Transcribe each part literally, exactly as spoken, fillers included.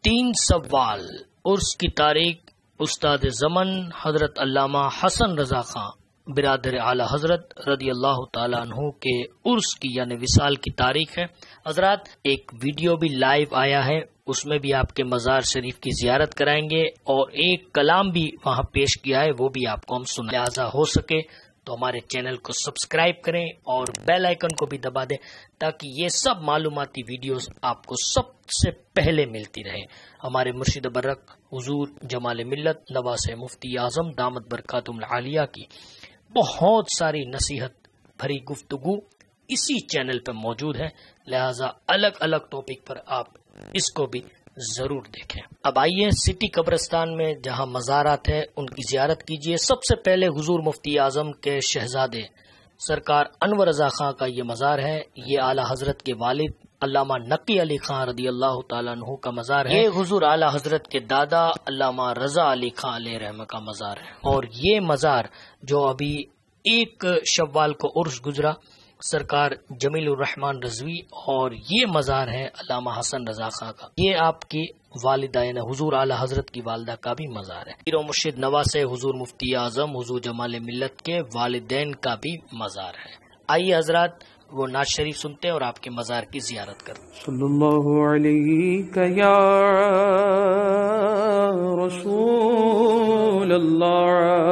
تین سوال عرس کی تاریخ استاد زمن حضرت علامہ حسن رضا خان برادر اعلی حضرت رضی اللہ تعالیٰ عنہ کے عرس کی یعنی وصال کی تاریخ ہے۔ حضرات ایک ویڈیو بھی لائیو آیا ہے، اس میں بھی آپ کے مزار شریف کی زیارت کرائیں گے اور ایک کلام بھی وہاں پیش کیا ہے، وہ بھی آپ کو ہم سنیں۔ لہٰذا ہو سکے تو ہمارے چینل کو سبسکرائب کریں اور بیل آئیکن کو بھی دبا دیں تاکہ یہ سب معلوماتی ویڈیوز آپ کو سب سے پہلے ملتی رہے۔ ہمارے مرشد برک حضور جمال ملت نواز مفتی اعظم دامت برکاتہم العالیہ کی بہت ساری نصیحت بھری گفتگو اسی چینل پہ موجود ہے، لہذا الگ الگ ٹاپک پر آپ اس کو بھی ضرور دیکھیں۔ اب آئیے سٹی قبرستان میں جہاں مزارات ہیں ان کی زیارت کیجیے۔ سب سے پہلے حضور مفتی اعظم کے شہزادے سرکار انور رضا خان کا یہ مزار ہے۔ یہ اعلی حضرت کے والد علامہ نقی علی خان رضی اللہ تعالیٰ عنہ کا مزار ہے۔ یہ حضور اعلی حضرت کے دادا علامہ رضا علی خان علیہ رحمہ کا مزار ہے۔ اور یہ مزار جو ابھی ایک شوال کو عرس گزرا سرکار جمیل الرحمن رضوی، اور یہ مزار ہے علامہ حسن رضا خان کا۔ یہ آپ کی والدہ یعنی حضور اعلی حضرت کی والدہ کا بھی مزار ہے۔ پیر و مرشد نواز حضور مفتی اعظم حضور جمال ملت کے والدین کا بھی مزار ہے۔ آئیے حضرات وہ نعت شریف سنتے ہیں اور آپ کے مزار کی زیارت کرتے ہیں۔ صلی اللہ علیہ یا رسول اللہ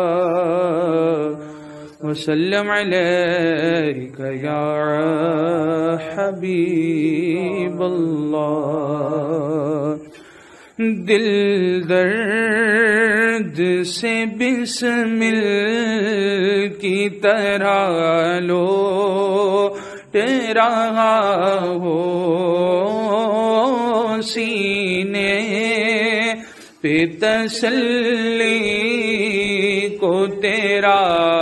وسلم علیک یا حبیب اللہ۔ دل درد سے بسمل کی طرح لو رہا ہو، سینے پہ تسلی کو تیرا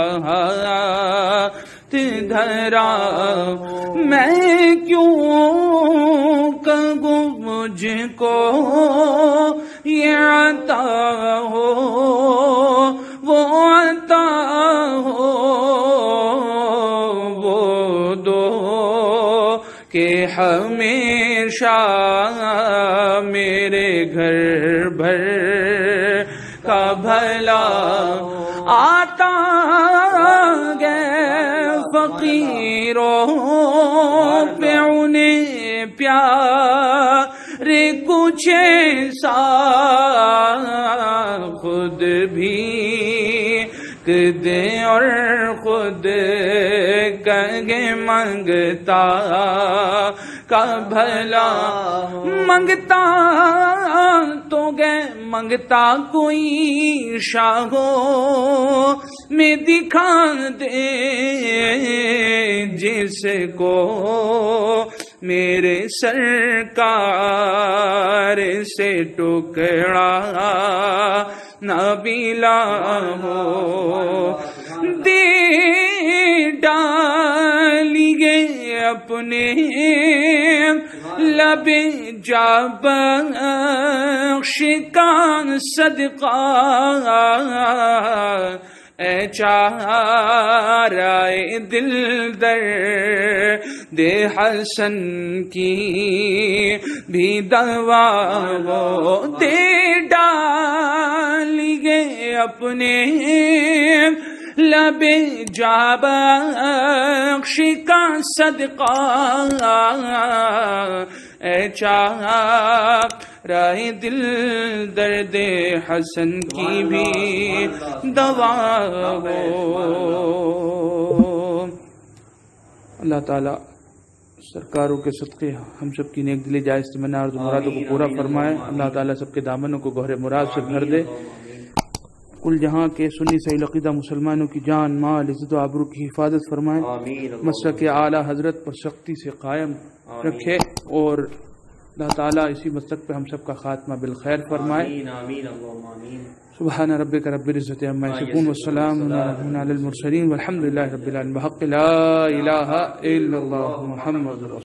ہاتھ دھرا، میں کیوں کہوں مجھ کو یہ عطا ہو، وہ عطا ہو وہ دو کہ ہمیشہ میرے گھر بھر کا بھلا آتا گئے فقیروں پہ انہیں پیار کچھ ایسا خود بھی دے اور خود کہے منگتا کا بھلا، منگتا تو گئے منگتا کوئی شاہو میں دکھا دے جس کو میرے سرکار سے ٹکڑا نہ ملا ہو، دے ڈالیے اپنے لب جا بخش کا صدقہ، اے چارہ دل درد حسن کی بھی دوا وہ دے ڈالیے اپنے لب جا بخش کا صدقہ، اے چارہ دل درد حسن کی بھی دوا ہو۔ اللہ تعالیٰ سرکاروں کے صدقے ہم سب کی نیک دلی جائز تمنا اور مرادوں کو پورا فرمائے۔ اللہ تعالیٰ سب کے دامنوں کو گہر مراد سے بھر دے۔ کل جہاں کے سنی صحیح عقیدہ مسلمانوں کی جان مال عزت و آبرو کی حفاظت فرمائے، مسلک اعلی حضرت پر سختی سے قائم رکھے، اور اللہ تعالیٰ اسی مسلک پہ ہم سب کا خاتمہ بالخیر فرمائے۔ سبحان ربک رب العزت عما یصفون والسلام علی المرسلین والحمد للہ رب العالمین، بحق لا الہ الا اللہ محمد رسول اللہ۔